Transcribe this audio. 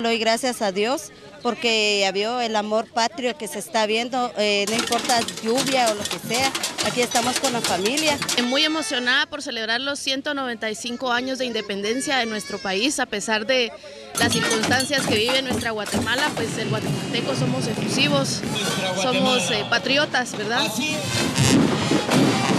le doy gracias a Dios porque ya vio el amor patrio que se está viendo, no importa lluvia o lo que sea, aquí estamos con la familia. Muy emocionada por celebrar los 195 años de independencia de nuestro país, a pesar de las circunstancias que vive nuestra Guatemala, pues el guatemalteco somos efusivos, somos patriotas, ¿verdad?